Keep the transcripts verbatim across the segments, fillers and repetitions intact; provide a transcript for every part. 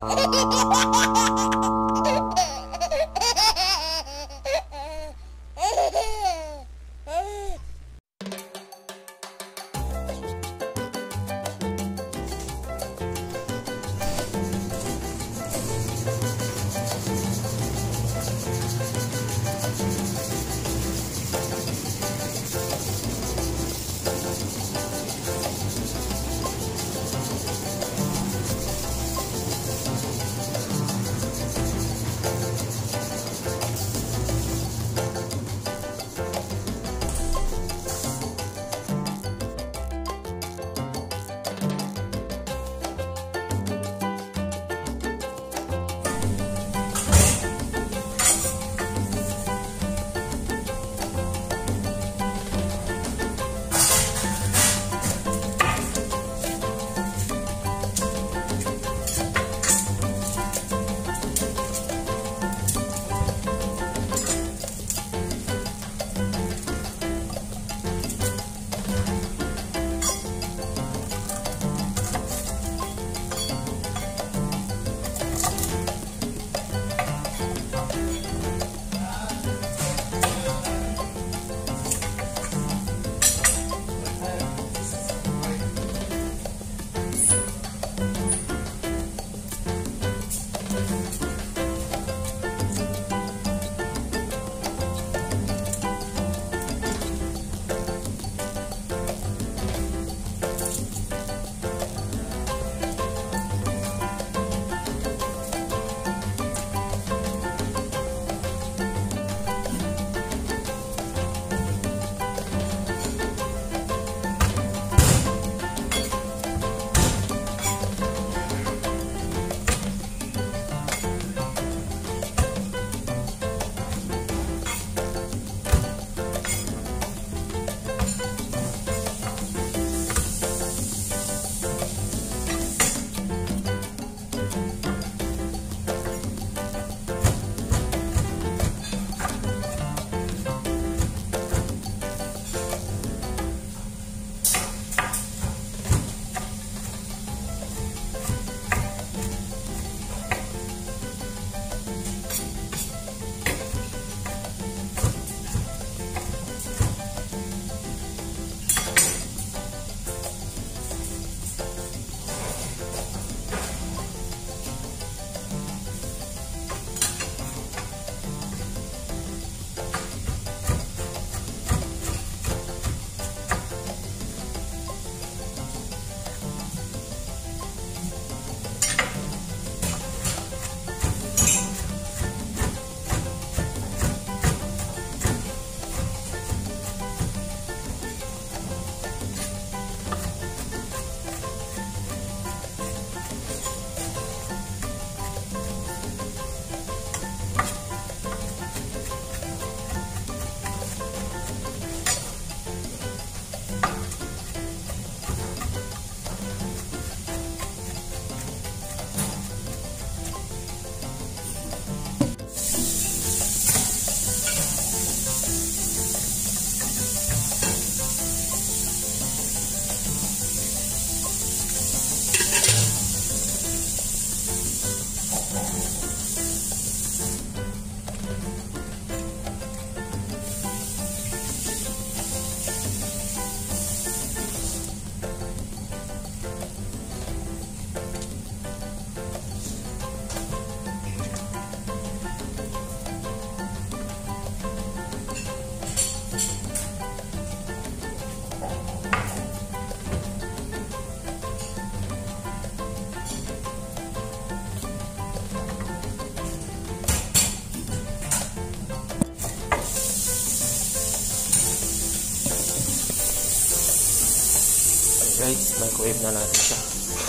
guys, microwave na natin siya.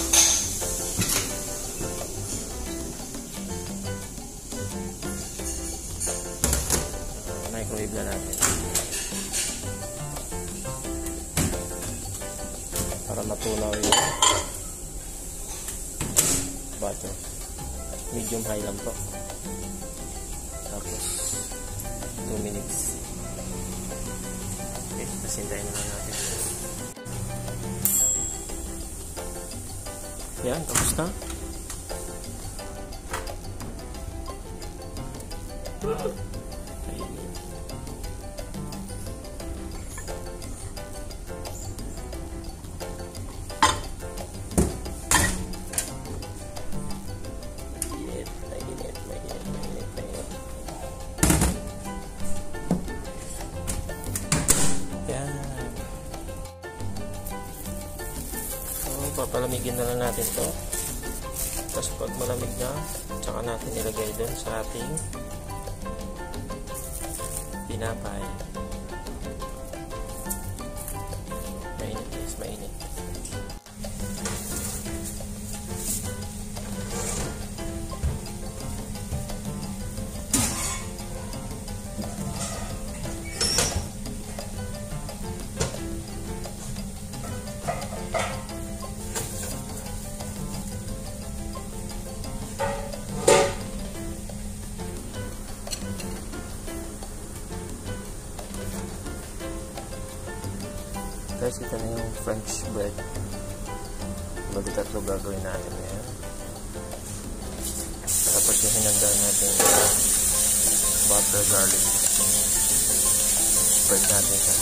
Microwave na natin para matunaw yung butter. Medium high lang po. Tapos two minutes. Okay, pasintayin na lang natin. Yan, tapos na. Mainit. Mainit, mainit, mainit, mainit, mainit. Yan. So, papalamigin na lang natin to. Tapos pag malamig na, tsaka natin nilagay doon sa ating tinapay. Mainit guys, mainit. Guys, ito na yung French bread. Bali tatlo gagawin natin ngayon. Tapos yung hinanda natin butter garlic. Spread natin siya.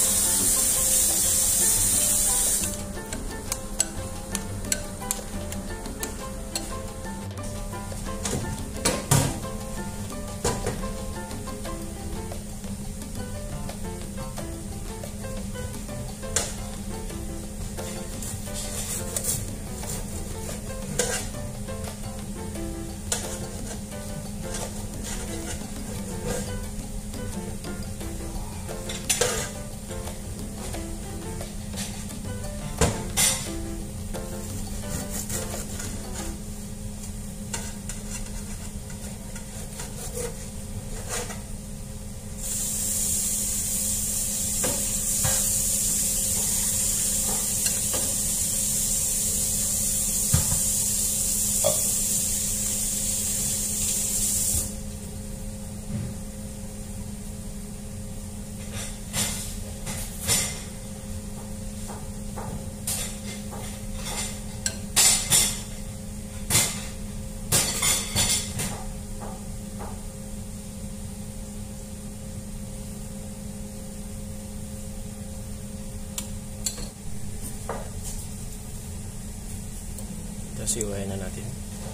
Tapos iwain na natin.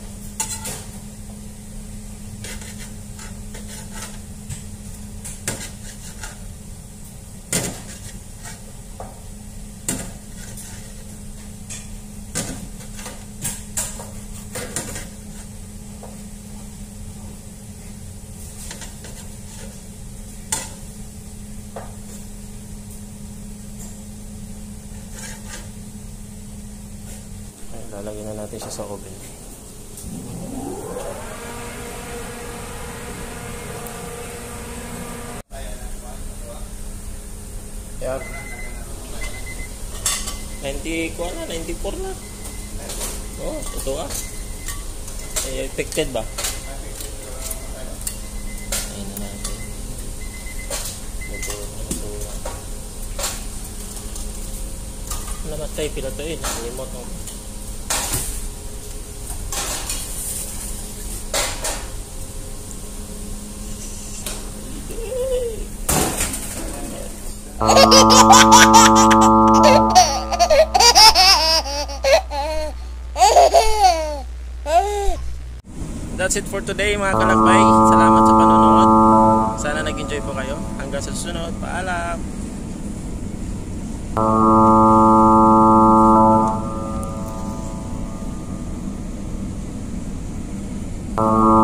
Lalagyan na natin siya sa oven. Yep. ninety ko na, ninety-four na. Oh, ito ah. Eh, affected ba? Ayun na natin. Ito na, ito na. Namatay pila to eh. Nakalimot ako. That's it for today mga kalakbay. Salamat sa panonood. Sana nag-enjoy po kayo. Hanggang sa susunod. Paalam.